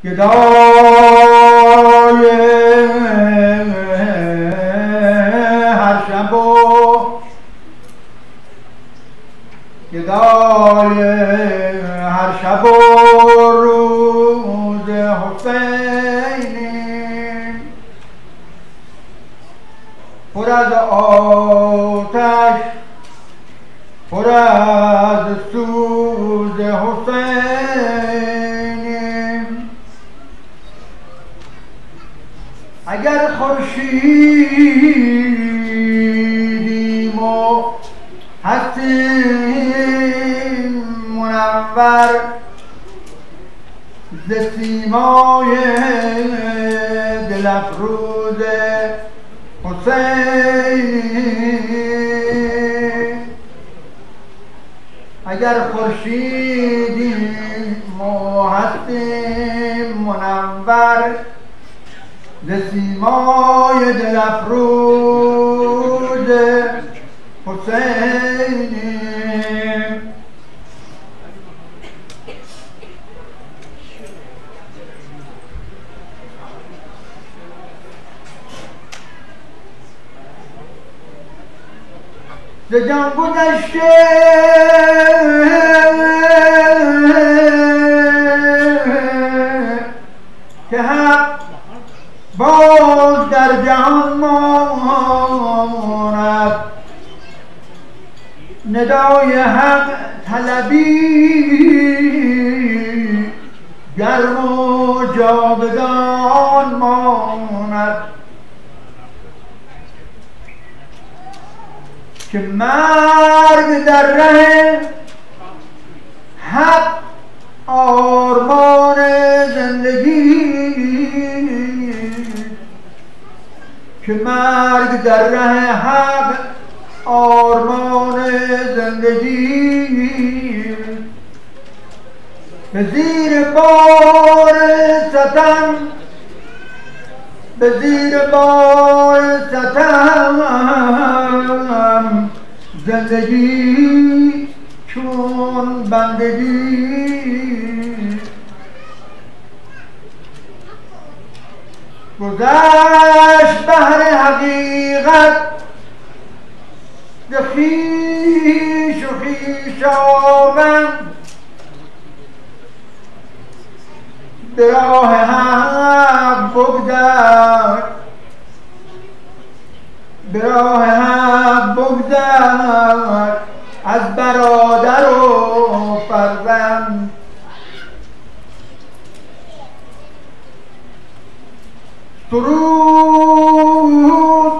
گدای هر شب و گدای هر شب و روز حسین پر از آتش پر از سوز حسین اگر خورشیدیم و هستیم منور ز سیمای دل افروز حسین اگر خورشیدیم و هستیم منور ز سیمای دل افروز حسین ز جان گذشته که حق باز در جهان ماند ندای حق طلبی گرم و جاودان ماند که مرگ در ره حق آرمان زندگی که مرگ در ره حق آرمان زندگی به زیر بار ستم به زیر بار ستم زندگی چون بندگی گذشت بحر حقیقت ز خویش و خویشاوند به راه حق بگذشت به راه حق بگذشت از برادر و فرزند درود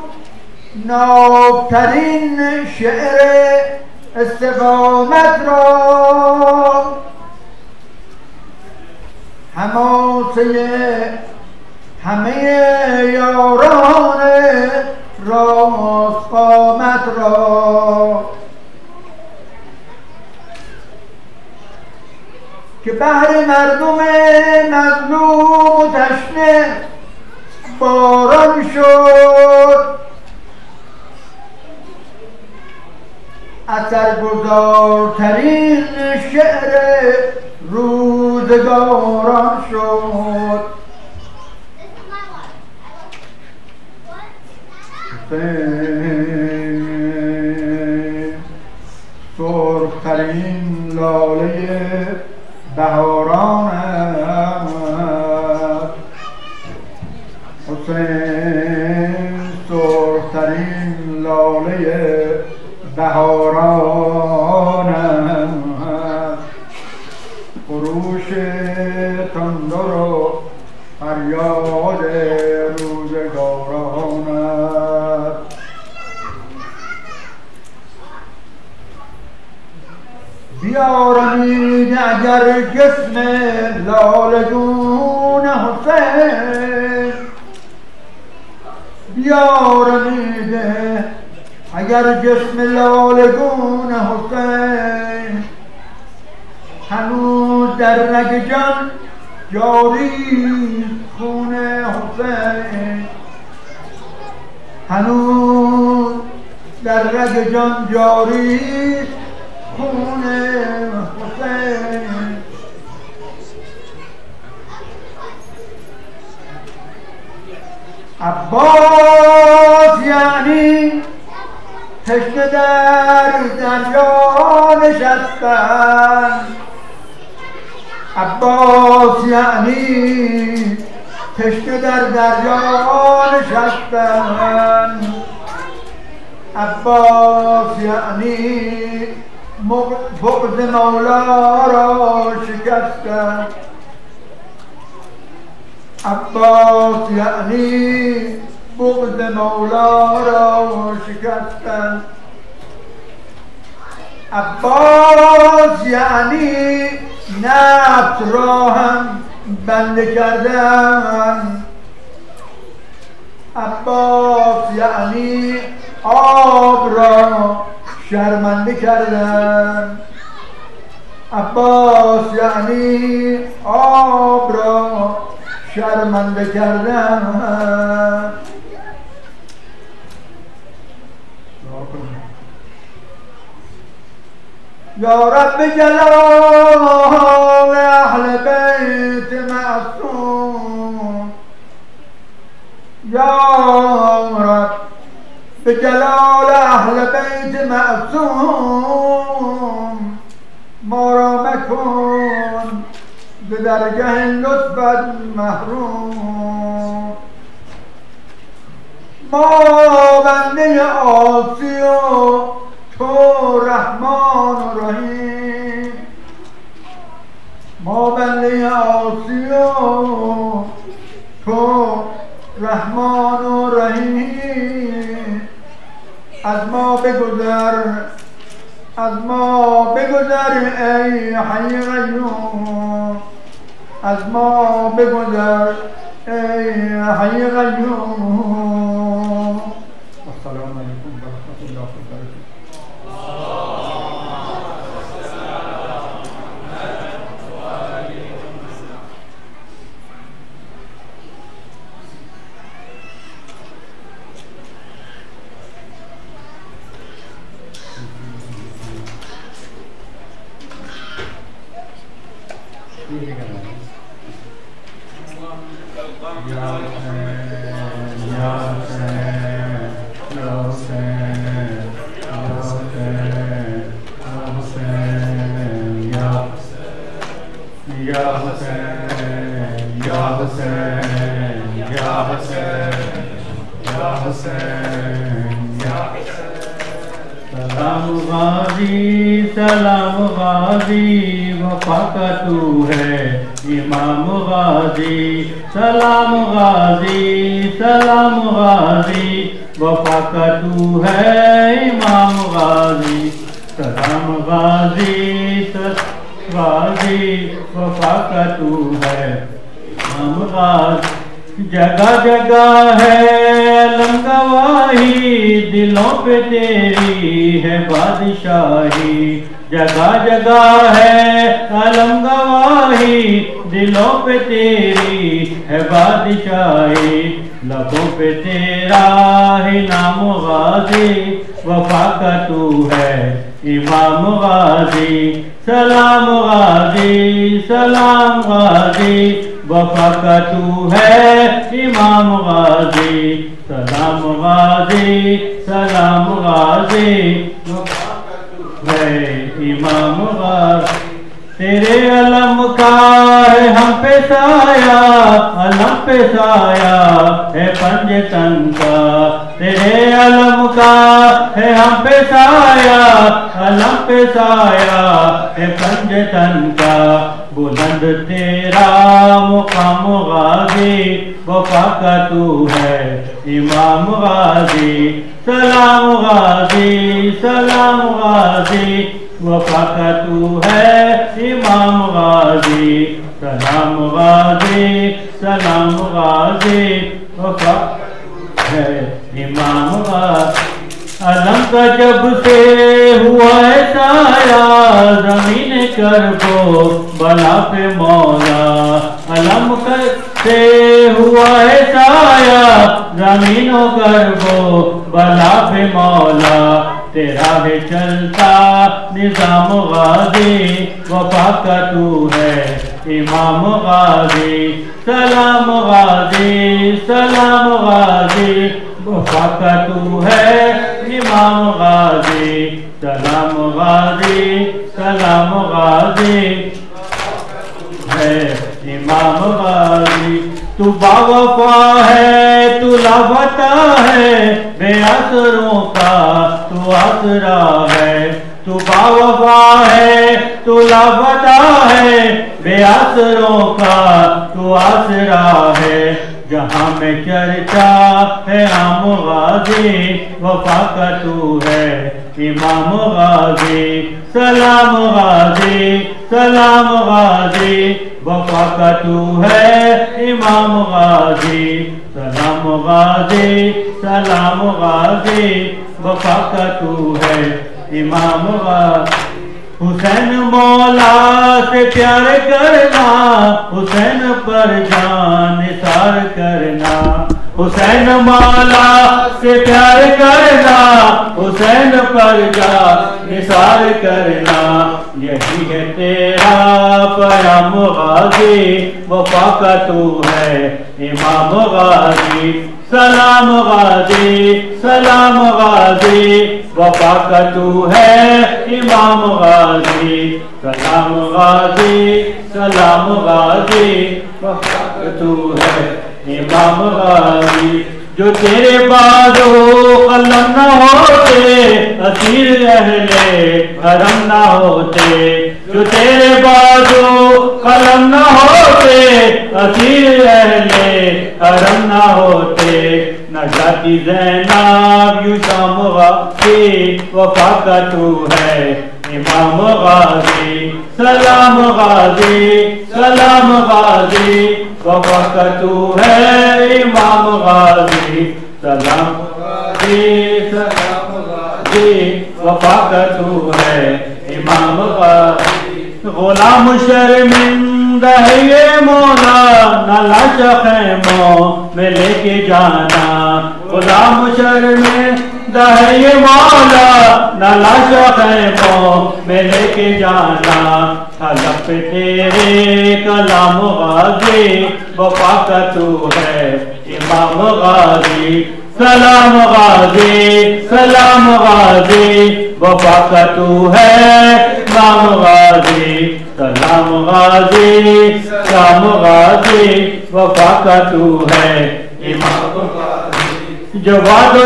نابترین شعر استقامت را حماسه همه یاران راست قامت را که بهر مردم مظلوم و تشنه باران شد اثرگذارترین شعر روزگاران شد سرخترین لاله بهاران حسین سرخترین لاله بهاران خروش تندر و فریاد روزگاران بیارمید اگر جسم لالگون حسین بیارمید اگر جسم لالگون حسین هنوز در رگ جان جاری خون حسین هنوز در رگ جان جاری خون حسین عباس یعنی تشنه در دریا نشستن. عباس یعنی تشنه در دریا نشستن. عباس یعنی بغض مولا را شکستن. عباس یعنی بغض مولا را شکستن. عباس یعنی نفس را هم بنده کردن. عباس یعنی آب را شرمنده کردن. عباس یعنی آب را شرمنده کردن. یا رب جلال اهل بیت معصوم. یا رب بجلال اهل بیت معصوم ما را مکن به درگه لطفت محروم. ما بنده عاصی و تو رحمان و رحیم. ما بنده عاصی و تو رحمان و رحیم. از ما بگذر، از ما بگذر ای حی قیوم. از ما بگذر ای حی قیوم. السلام علیکم و رحمت الله و برکاته. सलाम गाजी वफा का तू है इमाम गाजी। सलाम गाजी सलाम गाजी वफा का तू है इमाम गाजी। सलाम गाजी गाजी वफा का तू है इमाम गाजी। जगह जगह है अलम गवाही दिलों पे तेरी है बादशाही। जगह जगह है अलम गवाही दिलों पे तेरी है बादशाही। लबों पे तेरा है नाम गाजी वफा का तू है इमाम गाजी। सलाम गाजी सलाम गाजी वफा का तू है इमाम गाजी। सलाम गाजी सलाम गाजी वफा का तू है इमाम गाजी। तेरे अलम का है हम पे साया, अलम पे साया है पंजतन का। तेरे अलम का है हम पे साया, अलम पे साया है पंजतन का। बुलंद तेरा मुकाम गाजी वफा का तू है इमाम गाजी। सलाम गाजी सलाम गाजी वफा का तू है इमाम गाजी। सलाम गाजी सलाम गाजी वफा है इमाम गाजी। अलम का जब से हुआ है साया जमीन करबो बला पे मौला। अलम से हुआ है साया जमीनों करबो बला पे मौला। तेरा है चलता निजाम गाजी वफा का तू है इमाम गाजी सलाम गाजी सलाम गाजी वफा का तू है इमाम गाजी सलाम गाजी सलाम गाजी है इमाम गाजी तू बावफा है तू लापता है बेअसरों का तू आसरा है तू बावफा है तू लापता है बेअसरों का तू आसरा है जहाँ में चर्चा है आम गाजी वफा का तू है इमाम गाजी सलाम गाजी सलाम गाजी वफा का तू है इमाम गाजी सलाम गाजी सलाम गाजी वफा का तू है इमाम गाजी हुसैन मौला से प्यार करना हुसैन पर जान निसार करना हुसैन मौला से प्यार करना हुसैन पर जान निसार करना यही है तेरा पैगाम गाजी वफा का तू है इमाम गाजी सलाम गाजी सलाम गाजी वफा का तू है इमाम गाजी सलाम गाजी सलाम गाजी वफा का तू है इमाम गाजी जो तेरे बाजो कलम न होते असीर अहले हरम न होते जो तेरे बाजो कलम न होते असीर अहले हरम न होते न जाती ज़ैनब यू शाम गाजी वफा का तू है इमाम गाजी सलाम गाजी सलाम गाजी वफा का तू है इमाम गाजी सलाम गाजी सलाम गाजी वफा का तू है इमाम गाजी गुलाम शर्मिंदा है ये मौला न लाश खैमों में लेके जाना गुलाम शर्मिंदा है ये मौला न लाश खैमों में लेके जाना हलफ तेरे कलाम गाजी वफा का तू है इमाम गाजी सलाम गाजी सलाम गाजी वफा का तू है इमाम गाजी सलाम गाजी सलाम गाजी वफा का तू है इमाम गाजी जवादो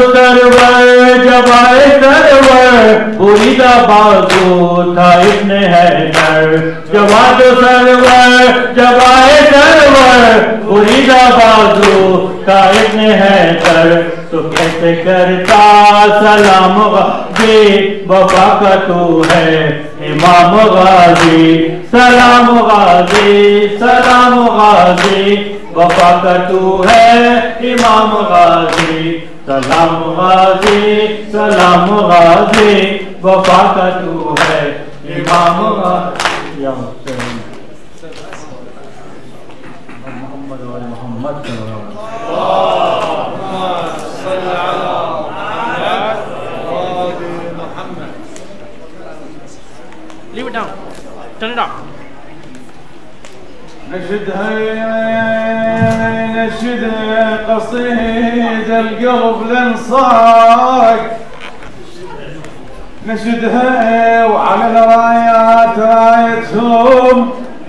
सरवर जवाए सरवर बुरी दा बाजू था इतने है डर जवादो सरवर जवाए सरवर बुरी दा बाजू था इतने है डर तो कैसे करता सलाम गाजी वफा का तू है इमाम गाजी सलाम गाजी सलाम गाजी वफा का तू है इमाम गाजी सलाम गाजी सलाम गाजी वफा का तू है इमाम गाजी या मोहम्मद वाले Mohammad Leave it down. Turn it off. نشد قصيد القلب لنصاك نشدها وعلى الرايات رايتهم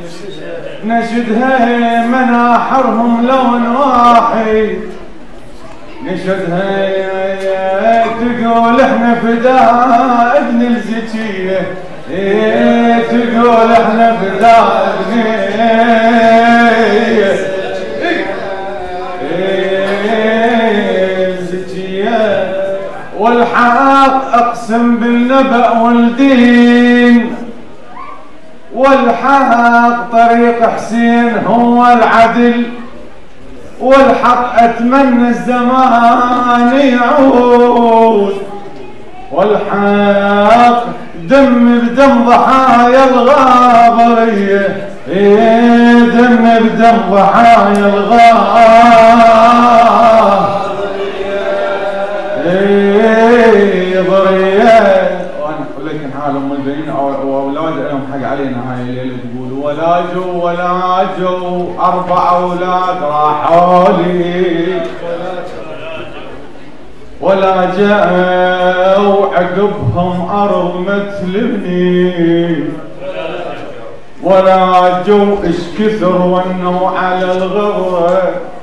نشدها مناحرهم لون واحد نشدها تقول احنا فداء ابن الزكية تقول احنا فداء ابن الزكية والحق اقسم بالنبأ والدين والحق طريق حسين هو العدل والحق اتمنى الزمان يعود والحق دم بدم ضحايا الغابرية دم بدم ضحايا الغابرية وانا اقول لك حال ام البنين واولاد لهم حق علينا هاي الليلة تقول ولا جو 4 أولاد راحوا لي ولا جاءوا عقبهم أرض مثلني ولا جو إش كثر ونوا على الغبرة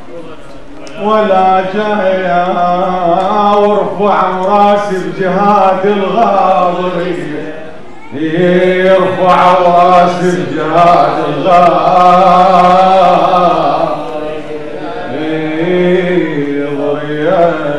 ولا جاء ورفع راسي بجهاد الغابرية يرفع راسي بجهاد الغابرية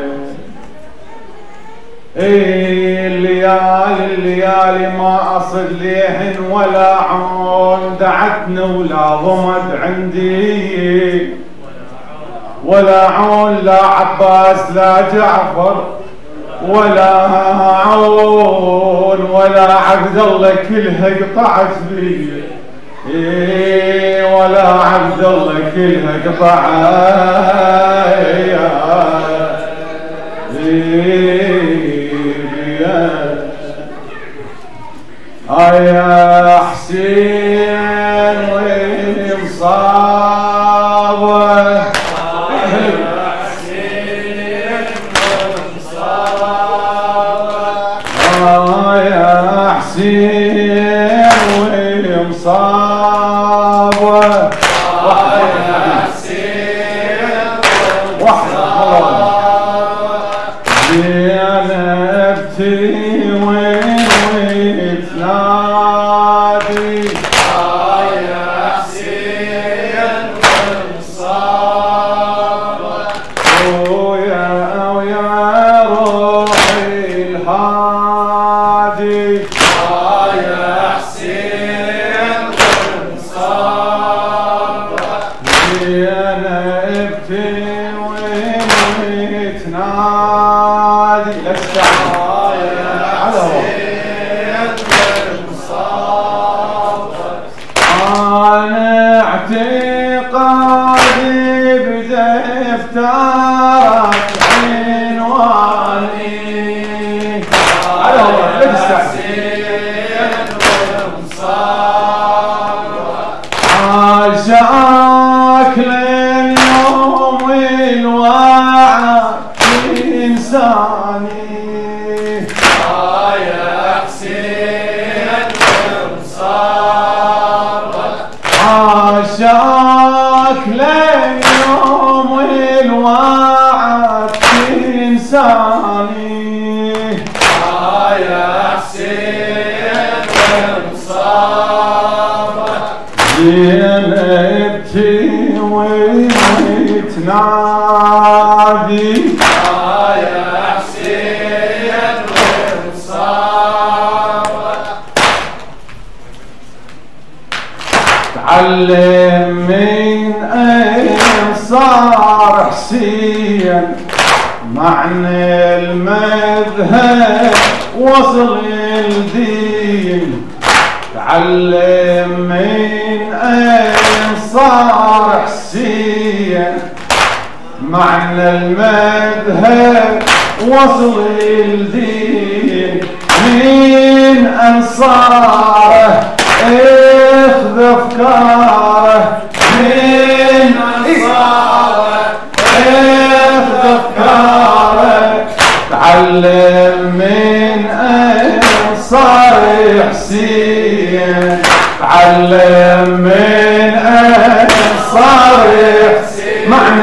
الليالي ما أصد ليهن ولا عون دعتني ولا ضمد عندي ولا عون لا عباس لا جعفر ولا عون ولا عبد الله كلها قطعت بي ولا عبد الله كلها قطعت يا حسين وين مصابه يا حسين وين مصابه يا حسين وين مصابه يا حسين انا ابتي وين تنادي يا حسين والمصابة ويا روحي الهادي يا حسين والمصابة انا ابتي وين تنادي أنا اعتقادي بدفترك عنواني على عاشاك لليوم الوعد إنساني يا حسين عاشاك لليوم الوعد إنساني يا حسين والمصابة زينبتي وين تنادي يا حسين والمصابة تعلم من أين صار حسين معنى المذهب وصل الدين تعلم من أين صار حسين معنى المذهب وصل الدين من أنصاره اخذ افكاره من انصاره اخذ افكاره تعلم من انصار حسين تعلم من انصار حسين معنى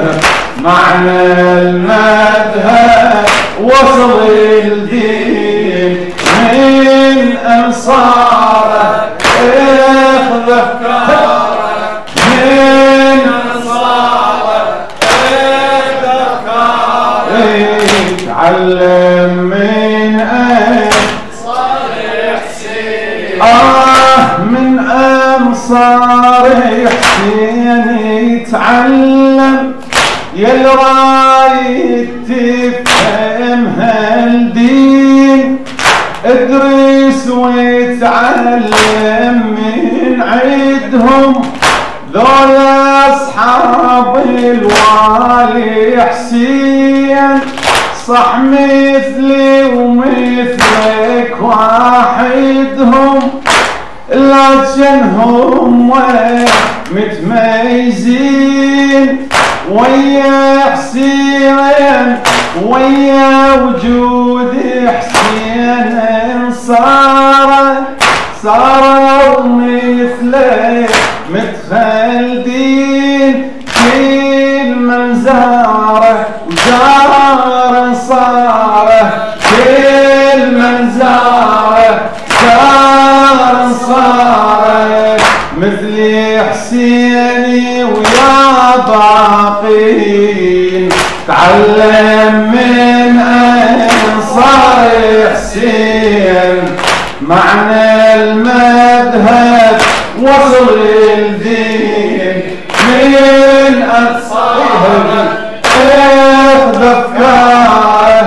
المذهب وصل الدين من انصاره اخذ افكاره من انصاره اخذ افكاره تعلم من انصار حسين من انصار حسين يتعلم يا رايد تفهم هالدين ادرس ويتعلم من عيدهم ذولا اصحاب الوالي حسين صح مثلي ومثلك واحدهم، لكنهم متميزين ويا حسين ويا وجود حسين صاروا مثلك متخلدين، كل من زاره وزاره صاره، كل من زاره صاره، مثل حسيني ويا باقين، تعلم من أنصار حسين معنى المذهب وصل الدين، من أنصاره اخذ افكاره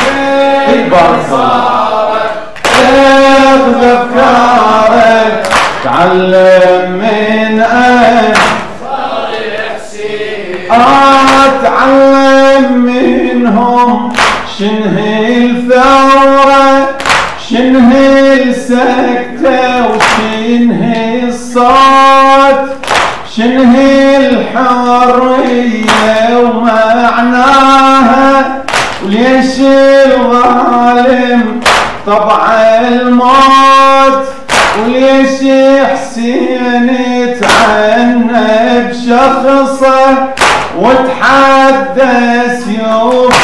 اخذ افكاره، تعلم من أنصار حسين، اتعلم منهم شنه الثورة، شنه السكتة وشنه الصوت، شنه الحرية ومعناها، وليش الظالم طبع الموت، وليش حسين تعنى بشخصه وتحدى سيوف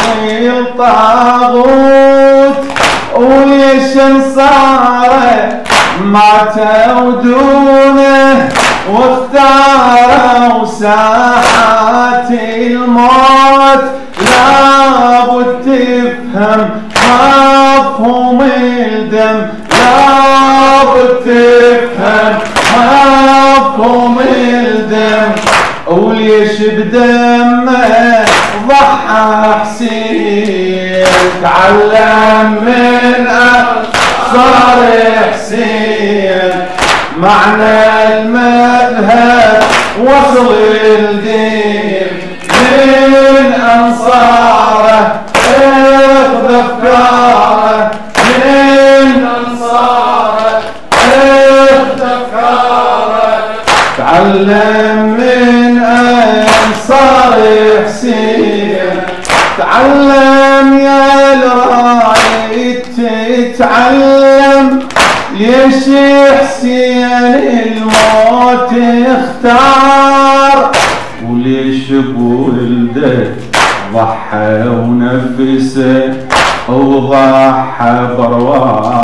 الطاغوت، وليش انصاره ماتوا دونه واختاروا ساحات الموت، لابد تفهم مفهوم الدم، لابد تفهم مفهوم الدم، وليش بدمه ضحى حسين، تعلم من أنصار حسين معنى المذهب وصل الدين، من أنصاره اخذ افكاره، من أنصاره اخذ افكاره، تعلم من أنصار حسين، تعلم يا الرايد تتعلم، ليش حسين الموت اختار، وليش بولده ضحى ونفسه وضحى برواح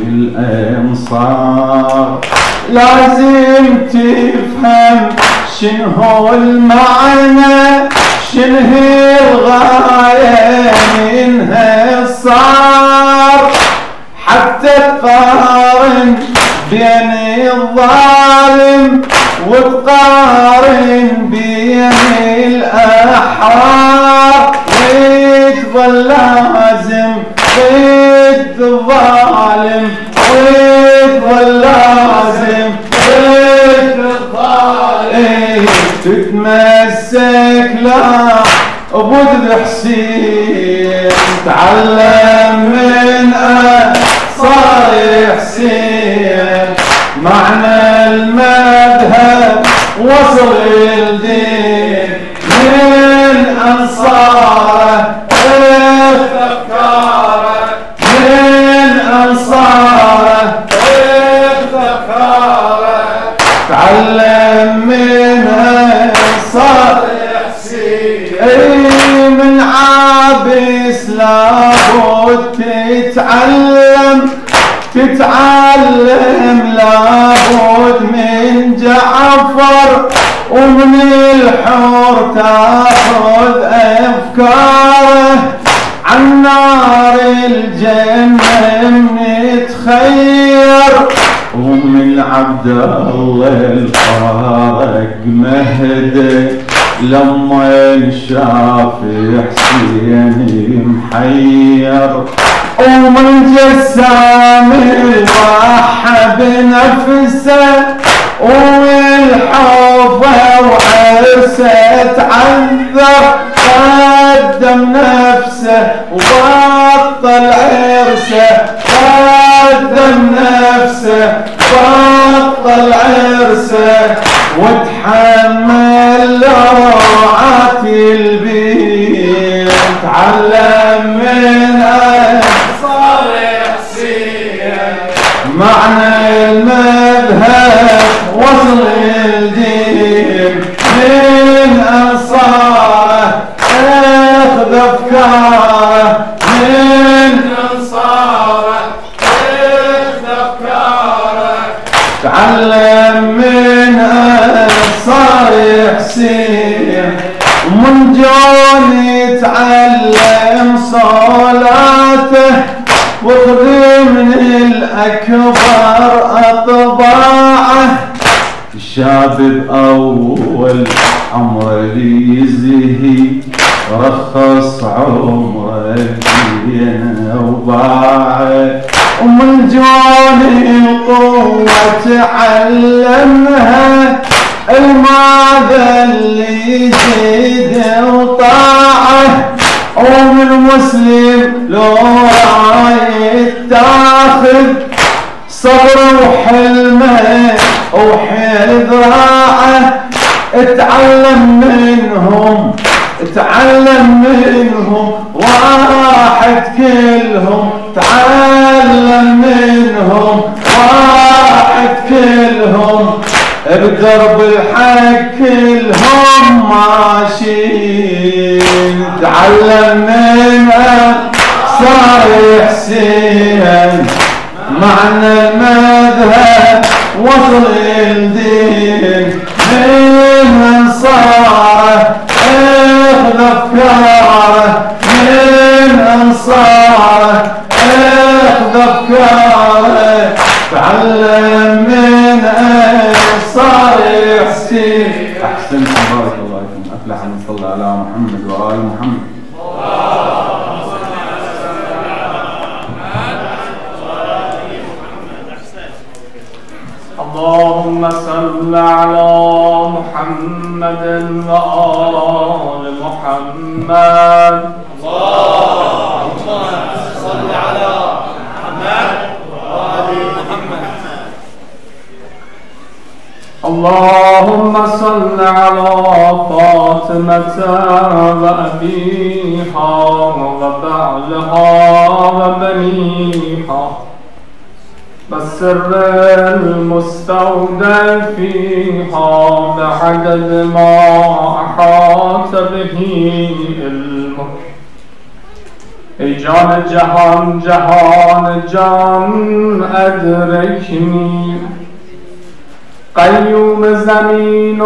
الأنصار، لازم تفهم شنو المعنى، شنو الغاية منها صار، حتى تقارن بين الظالم وتقارن بين الأحرار، وتظل لازم ضد الظالم، وتظل لازم ضد الظالم، تتمسك لا بود حسين، تعلم من أنصار حسين معنى المذهب وصل الدين، من أنصاره اخذ افكاره، من أنصاره اخذ افكاره، تعلم من أنصار حسين، من عابس لابد تتعلم، تتعلم لابد من جعفر، ومن الحور تاخذ افكاره، عن نار الجنة نتخير، ومن عبد الله الفارق مهده، لما شاف حسين محير، ومن جسام ضحى بنفسه، والحوفه وعرسه تعذر، قدم نفسه نفسه وبطل عرسه، قدم نفسه بطل عرسه، وتحمل لوعات البيت، تعلم من صار حسين معنى المذهب وصل الدين، من أنصاره اخذ افكاره، من أنصاره اخذ افكاره، تعلم من أنصار حسين، ومن جون يتعلم صلاته، وخذ من الأكبر أطباعه، الشاب بأول عمره يزهي رخص عمره دينه وباعه، ومن جون القوة تعلمها، الماذا اللي يزيد وطاعه، ومن مسلم لو رايد تاخذ صبر وحلمه وحذراعه، اتعلم منهم واحد كلهم، تعلم منهم واحد كلهم، بدرب الحق كلهم ماشيين، تعلم منه صار حسين معنى المذهب وصل الدين، من أنصاره اخذ افكاره، من أنصاره اخذ افكاره، تعلم من أنصار حسين. احسنتم بارك الله فيكم، افلح من صلى على محمد وآل محمد. اللهم صل على محمد وآل محمد. اللهم صل على محمد وآل محمد. اللهم صل على فاطمة وأبيها وبعلها وبنيها، بالسر المستودع فيها، بعدد ما أحاط به علمك. ای جان جهان جهان جان ادرکنی، قیوم زمین و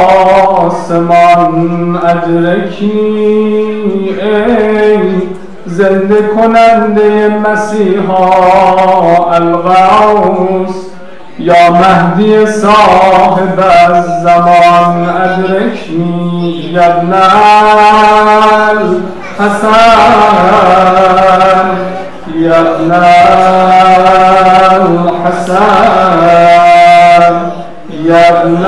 آسمان ادرکنی، ای زنده کننده مسیحا الغوث، یا مهدی صاحب الزمان ادرکنی، یا ابن الحسن، یا ابن الحسن، یا ابن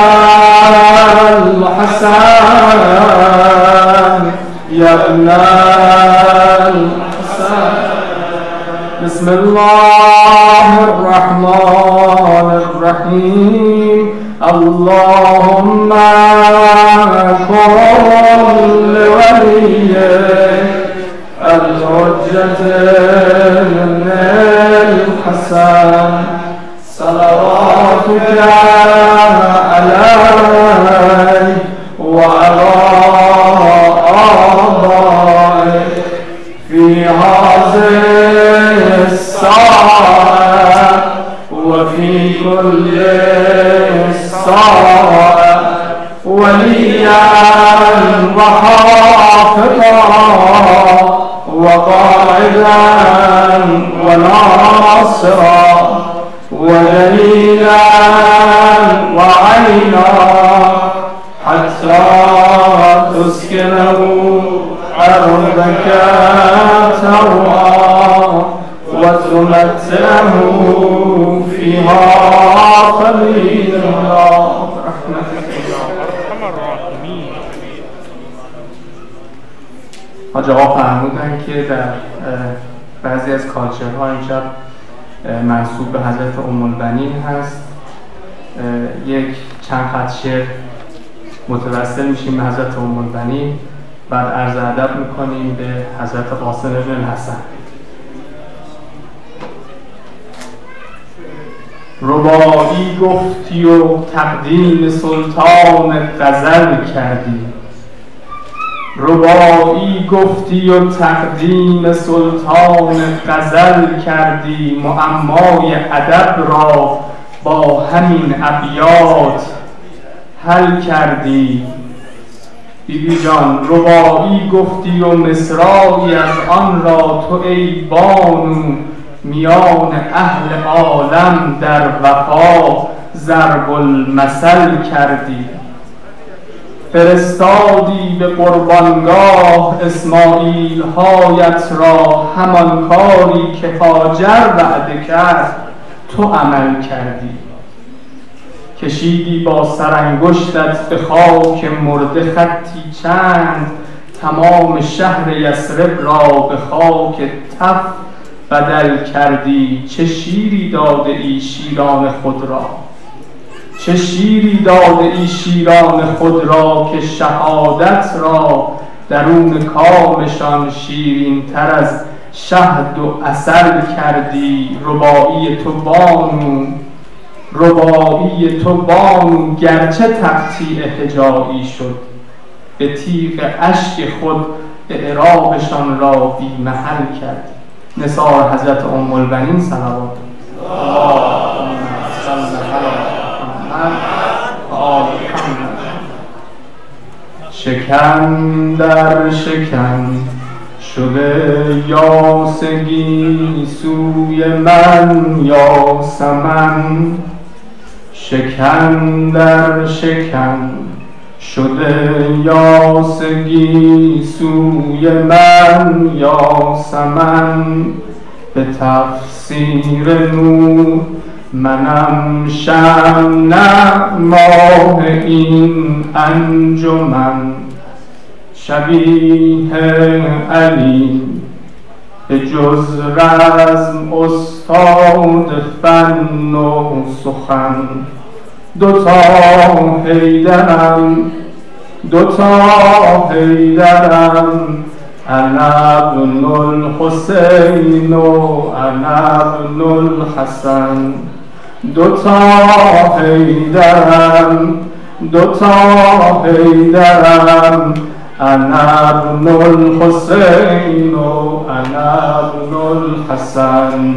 الحسن، یا ابن بسم الله الرحمن الرحيم. اللهم كن لوليك الحجة الحسن صلواتك عليه وعلى آبائه في هذه الساعة وفي كل ساعة، وليا وحافظا وقائدا وناصرا ودليلا وعينا، حتى تسكنه أرضك تروى وتمتعه فيها قليلا برحمتك يا أرحم الراحمين. حاج آقا فرمودن که در بعضی از کالچرها امشب منسوب به حضرت ام البنین هست. یک چند خط شعر متوسل میشیم به حضرت ام البنین، بعد عرض ادب میکنیم به حضرت قاسم بن الحسن. رباعی گفتی و تقدیم سلطان غزل کردی، رباعی گفتی و تقدیم سلطان غزل کردی، معمای ادب را با همین ابیات حل کردی. بیبی جان رباعی گفتی و مصرعی از آن را تو ای بانو میان اهل عالم در وفا ضرب المثل کردی. فرستادی به قربانگاه اسماعیل هایت را، همان کاری که هاجر وعده کرد تو عمل کردی. کشیدی با سرانگشتت به خاک مرده خطی چند، تمام شهر یثرب را به خاک تف بدل کردی. چه شیری داده ای شیران خود را، چه شیری داده ای شیران خود را، که شهادت را درون کامشان شیرین تر از شهد و عسل کردی. رباعی تو بانو، رباعی تو بانو گرچه تقطیع هجایی شد، به تیغ اشک خود اعرابشان را بی محل کرد. نثار حضرت ام البنین صلوات شکن در شکن شده یاسگی سوی من یاسمن، شکن در شکن شده یاسگی سوی من یاسمن. به تفسیر نور منم شمع ماه این انجمن، شبیه علی به جز رزم استاد فن و سخن. دوتا حیدرم دوتا حیدرم، انا ابن الحسین و انا ابن الحسن. دوتا حیدرم دوتا حیدرم، انا ابن الحسین و انا ابن الحسن.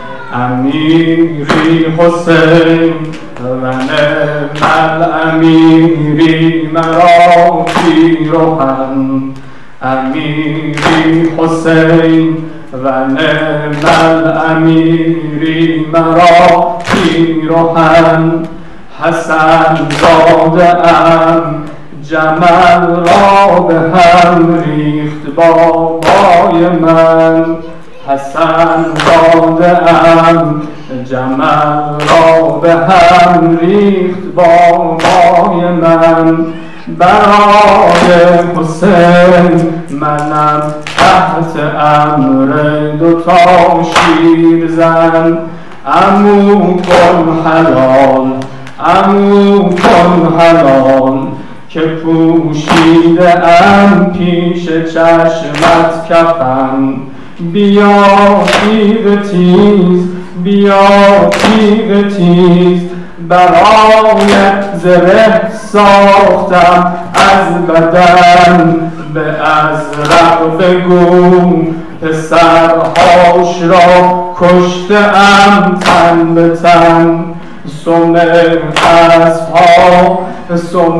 امیری حسین و نعم الامیری مرا پیرهن، امیری حسین و نعم الامیری مرا پیرهن. حسن زاده ام جمل را به هم ریخت بابای من، حسن زاده ام جمل را به هم ریخت بابای من. برای حسین منم تحت امر دوتا شیرزن. عمو کن حلال عمو کن حلال، که پوشیده ام پیش چشمت کفن. بیا تیغ تیز بیا تیغ تیز، برای زره ساختم از بدن. به ازرق بگو پسرهاش را کشته ام تن به تن. سم اسبها سم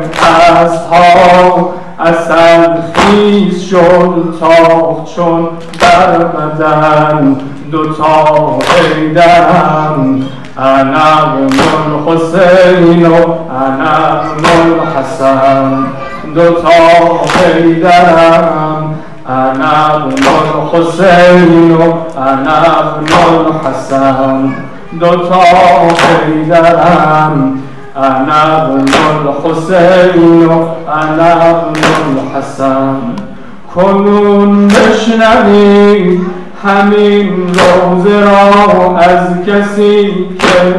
اسبها عسل خیز شد تاخت چون بر بدن. دوتا حیدرم انا ابن الحسین و انا ابن الحسن. دوتا حیدرم انا ابن الحسین و انا ابن الحسن. دوتا حیدرم انا ابن الحسین و انا ابن الحسن. کنون بشنویم همین روزه را از کسی که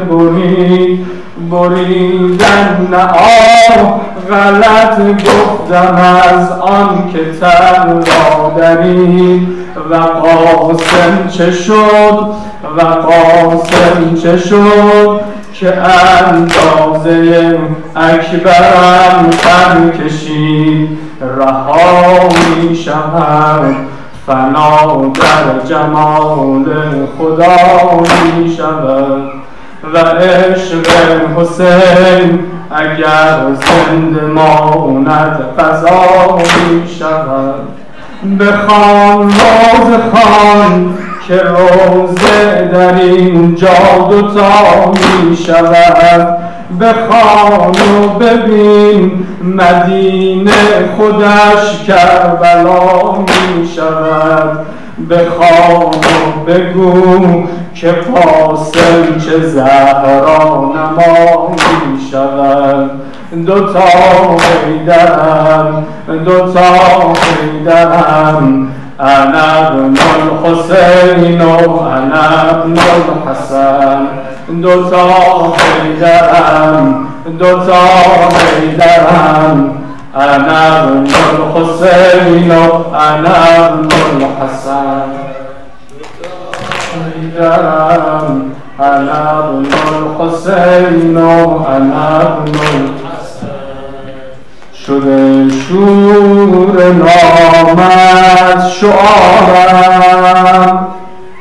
بریدن نعام غلط گفتم از آن که تن را درید و قاسم چه شد که اندازه اکبرم قد کشید رها می شود فنا در جمال خدا می شود و عشق حسین اگر زنده ماند قضا می شود. بخوان روزه خوان که روزه در اینجا دوتا می شود. بخوان و ببین مدینه خودش کربلا می شود. بخوان و بگو که قاسم چه زهرا نما می شود. دوتا حیدرم انا ابن الحسین و انا ابن الحسن. دوتا حیدرم انا ابن الحسین و انا ابن الحسن. حیدرم انا ابن الحسین و انا ابن الحسن. شده شور نامت شعارم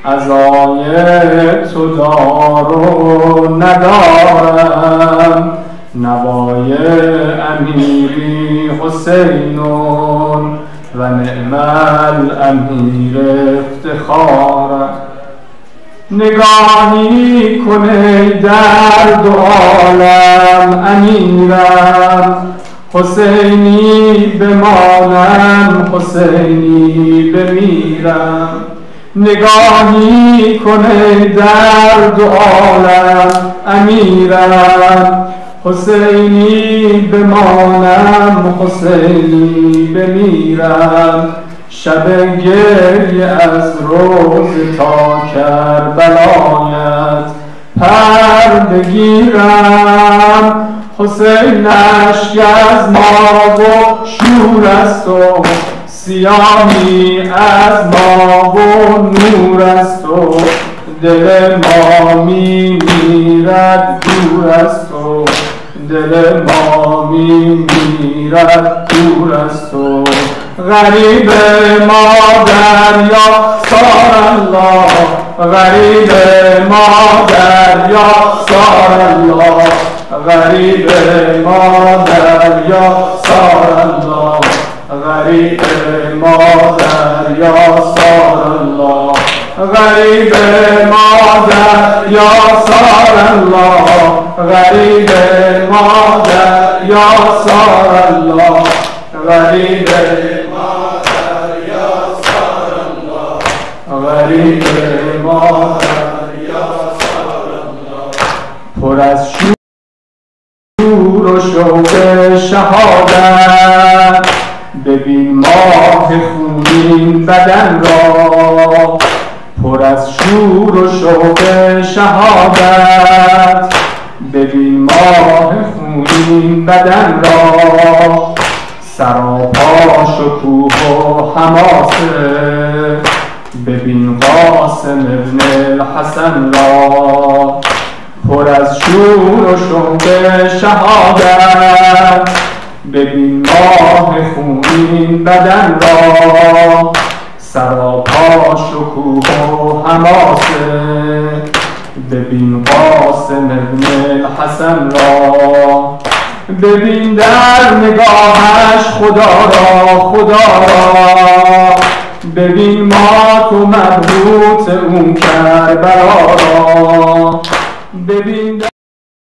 عزای تو دار و ندارم. نوای امیری حسینون و نعم الامیر افتخارم. نگاهی کنه در دو عالم امیرم. حسینی بمانم حسینی بمیرم. نگاهی کنه در دو عالم امیرم. حسینی بمانم حسینی بمیرم. شب گریه از روز تا کربلایت پر بگیرم. حسین اشک از ما و شور است و سیاهی از ما و نور است و دل ما می میرد دور است و دل ما می میرد دور است و غریب ما دریا سار الله. غریب ما دریا سار الله. غریب ما دریا سار الله. غریب ما دریا سار الله. غریب ما دریا سار الله. غریب ما دریا سار الله. غریب ما دریا سار الله. غریب ما دریا سار الله. پر از شور و شوق شهادت ببین ماه خونین بدن را. پر از شور و شوق شهادت ببین ماه خونین بدن را. سراپا شکوه و حماسه ببین قاسم ابن الحسن را. پر از شور و شوق شهادت ببین ماه خونین بدن را. سراپا شکوه و حماسه ببین قاسم ابن الحسن را. ببین در نگاهش خدا را. ببین ما تو مبهوت اون کربلا را. ببین